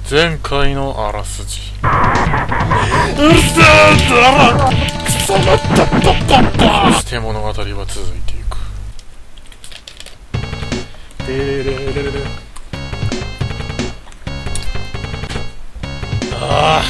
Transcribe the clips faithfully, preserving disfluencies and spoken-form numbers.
前回のあらすじ。うるせえだらくそまったパッパッパ。そして物語は続いていく。でれれれれれ。ああ、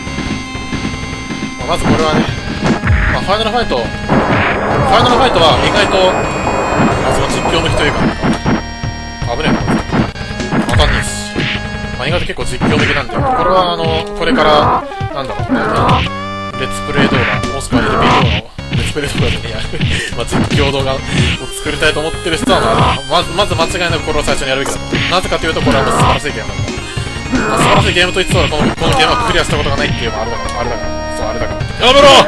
まあ、まずこれはね、まあ、ファイナルファイトファイナルファイトは意外と、まあ、その実況向きというか、危ねえなこいつ当たんねえし、まあ、意外と結構実況向きなんで、これはあのこれからなんだろうね、レッツプレイ動画もしくは エルピー 動画をレッツプレイ動画でねやるまあ実況動画を作りたいと思ってる人は、まあ、まずまず間違いなくこれを最初にやるべきだと。なぜかというと、これはもう素晴らしいゲームなんだ。まあ、素晴らしいゲームと言ってたら、このこのゲームはクリアしたことがないっていうのはあれだからあれだからそうあれだからやめろ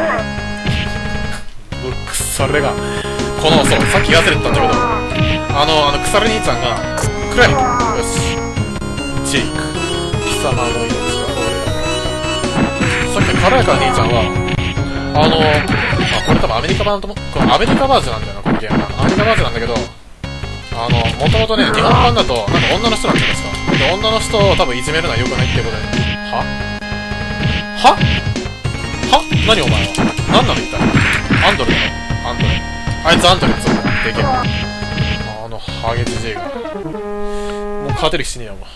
くそれがこのそうさっき言わせれてたんだけど、あのあの腐れ兄ちゃんがクライムよしジェイク貴様の命は俺だ。さっきの軽やかな兄ちゃんはあのあこれ多分アメリカ版ともこのアメリカバージョンなんだよな、このゲームはアメリカバージョンなんだけど、あのもともとね日本版だとなんか女の人なんだよ確か。で女の人を多分いじめるのは良くないっていうことで、ははは何お前は何なの一体。アンドレだろアンドレ。あいつアンドレってそうだでけえあのハゲジジイがもう勝てる気しねえよも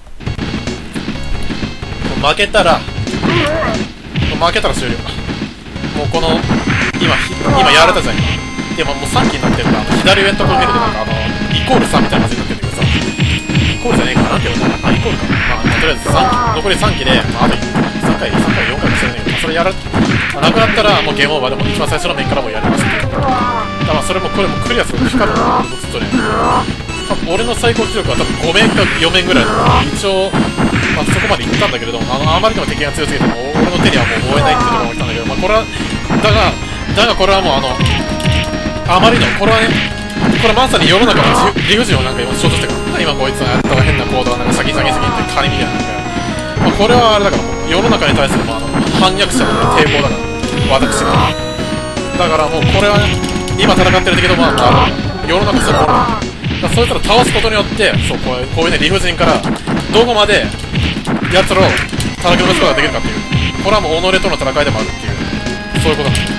う。負けたら負けたら終了。もうこの今今やられたじゃん今。でももうさんきになってるから、左上のところ見るとなんかあのイコールさんみたいな感じになってるんだけどさ、イコールじゃねえかななんていうのかなあ、イコールかな、まあ、まあ、とりあえずさんき残りさんきで、まあ、あとさんかいさんかいよんかいもしれないけど、まあ、それやら、まあ、なくなったらもうゲームオーバーでも一番最初の面からもうやりますけど、だからそれもこれもクリアするの光るのずっとね、多分俺の最高記録は多分ごめんかよめんぐらいの一応、まあ、そこまで行ったんだけれども、あのあまりにも敵が強すぎても俺の手にはもう追えないっていうところが来たんだけど、まあ、これはだがだがこれはもうあのあまりのこれはね、これまさに世の中の理不尽をなんか今象徴してるから、今こいつがやった変な行動はなんかシャキシャキシャキってカニみたいななんか、まあ、これはあれだからもう世の中に対するもうあの反逆者の、ね、抵抗だから私がだからもうこれはね今戦ってる敵どもはあの世の中そのものだからそういったら倒すことによってそうこういうこういうね理不尽からどこまで奴らを叩き落とすことができるかっていう、これはもう己との戦いでもあるっていうそういうことなんだ。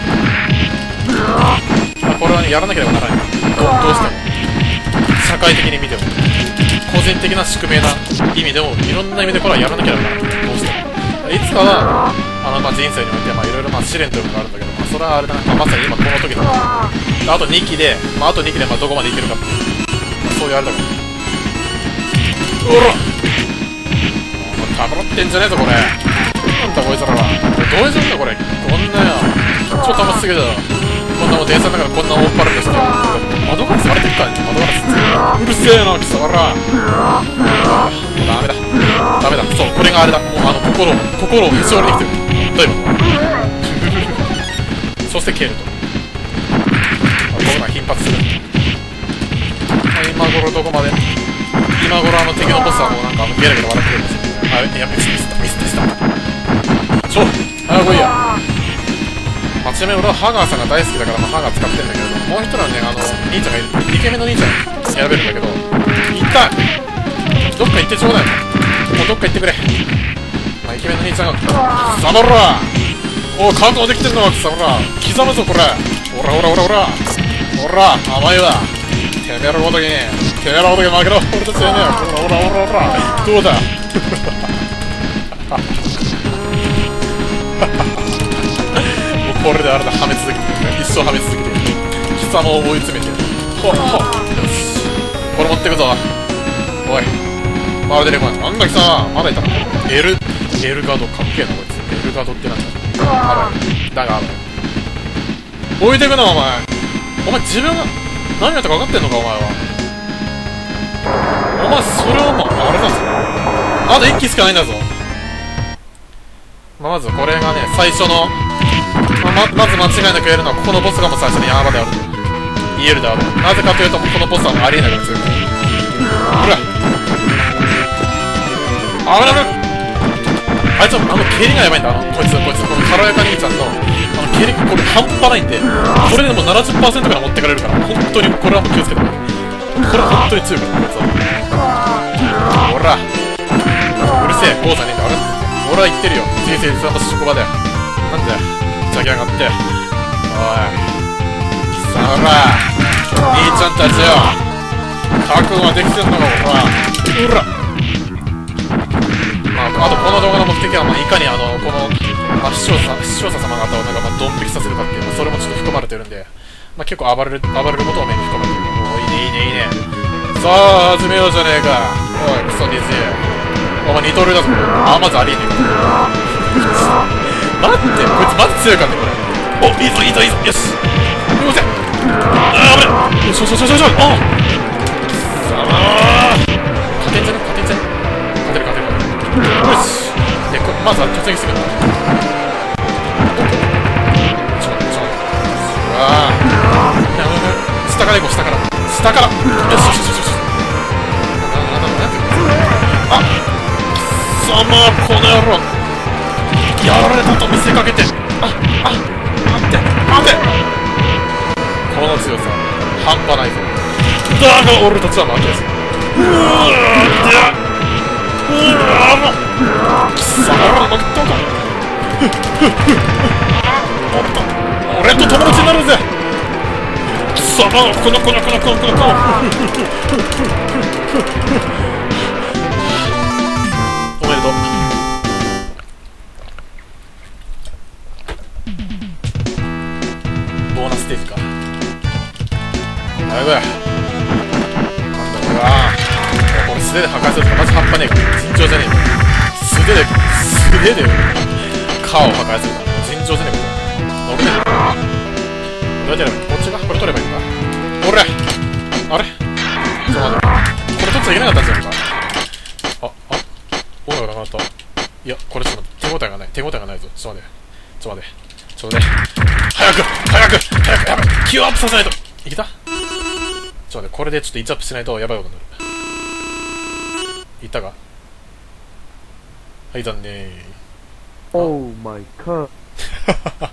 これはねやらなければならない。 ど, どうしても社会的に見ても個人的な宿命な意味でもいろんな意味でこれはやらなければならない。どうしてもいつかはあの、まあ、人生においていろいろ試練というのがあるんだけど、まあ、それはあれだな、まあ、まさに今この時だなあとにきで、まあ、あとにきでまあどこまでいけるかっていう、まあ、そういうあれだからうらたぶらってんじゃねえぞこれ。なんだこいつらはどういう状況だこれ。こんなよ超楽しすぎだよこんなもん電車の中でこんな大っ張りですよ。窓ガラス割れてるからね窓ガラスうるせえな貴様ら。もうダメだダメだそうこれがあれだもうあの心を心をへし折りに来てる例えばそして蹴ると、まあ、こういうのは頻発する、まあ、今頃どこまで今頃あの敵のボスはもうなんかあのゲラゲラ笑ってるんですよね。あれやべミスったミスでしたちょ早く来いや。まあ、ちなみに俺はハガーさんが大好きだから、まあ、ハガー使ってんだけれども、もう一人はねあの兄ちゃんがいるイケメンの兄ちゃん選べるんだけど、痛いどっか行ってちょうだいもうどっか行ってくれ。まあ、イケメンの兄ちゃんが貴様らおい覚悟できてんのか貴様ら刻むぞこれ。おらおらおらおらおら甘いわてめえらごときにてめえらごとき負けろ俺たちやねえよおらおらおらおらどうだこれであれだはめ続けてるね一生はめ続けてる貴様を追い詰めてるほっほっよしこれ持ってくぞおいまだ出てこないなんだ貴様まだいたのエルエルガドかっけえなこいつエルガドってなんだあらだがあら置いてくなお前お前自分が何やったか分かってんのかお前はお前それはもうあれだぞあといっきしかないんだぞ、まあ、まずこれがね最初のま, まず間違いなくやるのはここのボスがもう最初に山であると言えるであろう。なぜかというとこのボスはもうありえないから強いほらあぶなぶあいつはあの蹴りがやばいんだあのこいつこいつこの軽やか兄ちゃんのあの蹴りこれ半端ないんでこれでも ななじゅっパーセント から持ってかれるから本当にこれはもう気をつけてくれ。これは本当に強いからこいつはほらうるせせえ、こうじゃねえんだ、分かってんだよ。俺は言ってるよ。人生さんの職場だよ。なんだよ、ふざけやがって。おい。さあら、兄ちゃんたちよ。覚悟はできてんのか、ほら。ほら。まあ、あとこの動画の目的は、まあ、いかにあの、この、まあ、視聴者、視聴者様方をなんか、まあ、ドン引きさせるかっていう、まあ、それもちょっと含まれてるんで、まあ、結構暴れる、暴れることを目に含まれてる。おー、いいね、いいね、いいね。さあ、始めようじゃねえか。おい、クソディズニー。お前、二刀流だぞ。あ、まずありえねえか。待って、こいつまず強いからね、これ。お、いいぞ、いいぞ、いいぞ、よし。よせ。あー、危ない。よしよしよしよしよし。あさあ、勝てんじゃね勝てんじゃね勝てる勝てる勝てる。よし。で、こまずは突撃するんだ。ちょ、ちょ。ああ。下から行こう、下から。下から。よしよしよしよし。あっ。さあ、まあ、この野郎。やられたと見せかけて。あ、あ、待って、待て。この強さ、半端ないぞ。だが、俺たちは負けです。うわー、で、うわー、もう。さあ、負けたのか。おっと、俺と友達になるぜ。さあ、このこのこのこのこのこの。おめでとう。ボーナスステージか。やべえ。なんだこれは。この素手で破壊するとかまず半端ねえから。尋常じゃねえよ。素手で、素手で、カーを破壊するから。尋常じゃねえこと。乗れねえ。どうやってやればいい？こっちがこれ取ればいいのか。おれあれちょっと待って。これ取っちゃいけなかったんじゃないか。あ、あ、音楽がなくなった。いや、これちょっと待って。手応えがない。手応えがないぞ。ちょっと待って。ちょっと待って。ちょっと待って。早く早く早くやばい気をアップさせないといけたちょっと待って、これでちょっといちアップしないとやばいことになる。いったかはい、残念。 Oh my god.